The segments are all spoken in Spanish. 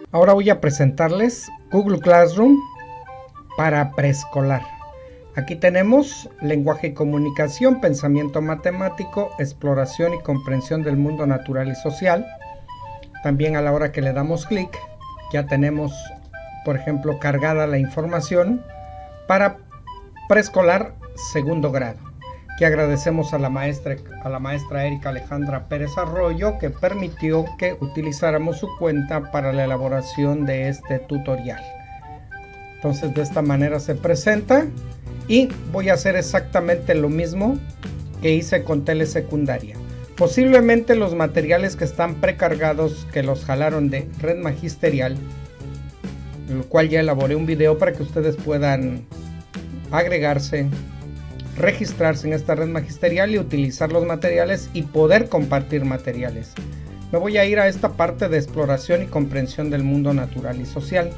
Ahora voy a presentarles Google Classroom para preescolar. Aquí tenemos lenguaje y comunicación, pensamiento matemático, exploración y comprensión del mundo natural y social. También a la hora que le damos clic, ya tenemos, por ejemplo, cargada la información para preescolar segundo grado. Que agradecemos a la maestra Erika Alejandra Pérez Arroyo, que permitió que utilizáramos su cuenta para la elaboración de este tutorial. Entonces de esta manera se presenta y voy a hacer exactamente lo mismo que hice con telesecundaria. Posiblemente los materiales que están precargados, que los jalaron de Red Magisterial, en el cual ya elaboré un video para que ustedes puedan agregarse, registrarse en esta red magisterial y utilizar los materiales y poder compartir materiales. Me voy a ir a esta parte de exploración y comprensión del mundo natural y social.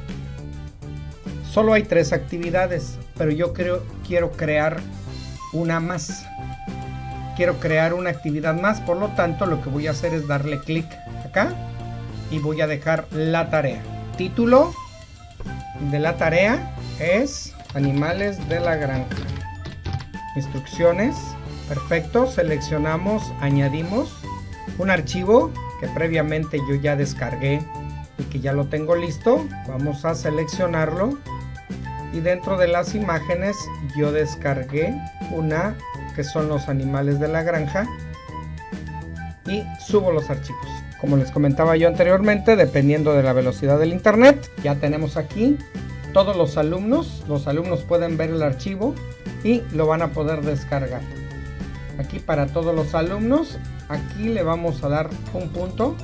Solo hay 3 actividades, pero yo quiero crear una más. Quiero crear una actividad más, por lo tanto lo que voy a hacer es darle clic acá y voy a dejar la tarea. Título de la tarea es Animales de la granja. Instrucciones, perfecto, seleccionamos, añadimos un archivo que previamente yo ya descargué y que ya lo tengo listo. Vamos a seleccionarlo y dentro de las imágenes yo descargué una que son los animales de la granja y subo los archivos. Como les comentaba yo anteriormente, dependiendo de la velocidad del internet, ya tenemos aquí todos los alumnos pueden ver el archivo y lo van a poder descargar. Aquí para todos los alumnos, aquí le vamos a dar un punto.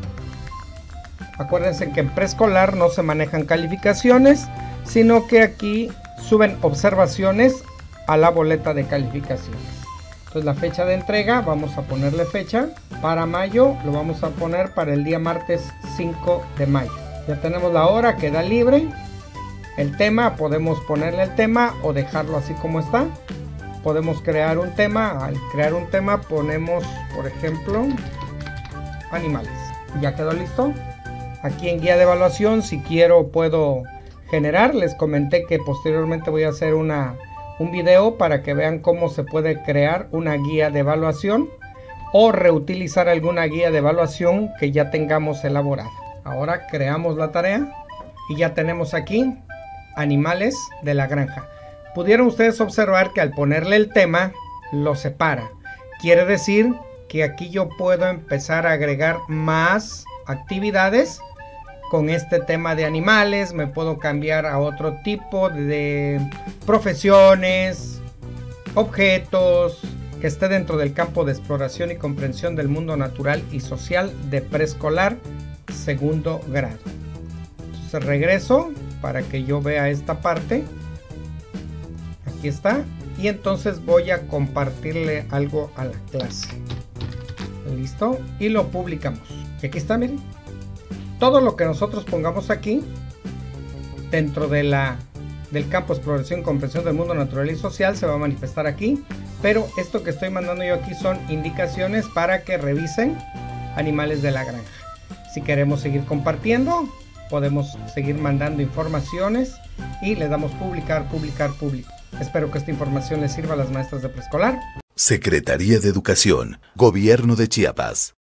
Acuérdense que en preescolar no se manejan calificaciones, sino que aquí suben observaciones a la boleta de calificaciones. Entonces la fecha de entrega, vamos a ponerle fecha. Para mayo lo vamos a poner para el día martes 5 de mayo. Ya tenemos la hora, queda libre. El tema, podemos ponerle el tema o dejarlo así como está. Podemos crear un tema. Al crear un tema ponemos, por ejemplo, animales. Ya quedó listo. Aquí en guía de evaluación, si quiero puedo generar. Les comenté que posteriormente voy a hacer un video para que vean cómo se puede crear una guía de evaluación o reutilizar alguna guía de evaluación que ya tengamos elaborada. Ahora creamos la tarea y ya tenemos aquí Animales de la granja. Pudieron ustedes observar que al ponerle el tema lo separa. Quiere decir que aquí yo puedo empezar a agregar más actividades con este tema de animales. Me puedo cambiar a otro tipo de profesiones, objetos, que esté dentro del campo de exploración y comprensión del mundo natural y social de preescolar segundo grado. Entonces regreso para que yo vea esta parte. Aquí está. Y entonces voy a compartirle algo a la clase. Listo. Y lo publicamos. Y aquí está, miren. Todo lo que nosotros pongamos aquí dentro de del campo de exploración y comprensión del mundo natural y social se va a manifestar aquí. Pero esto que estoy mandando yo aquí son indicaciones para que revisen Animales de la granja. Si queremos seguir compartiendo, podemos seguir mandando informaciones y le damos publicar. Espero que esta información les sirva a las maestras de preescolar. Secretaría de Educación, Gobierno de Chiapas.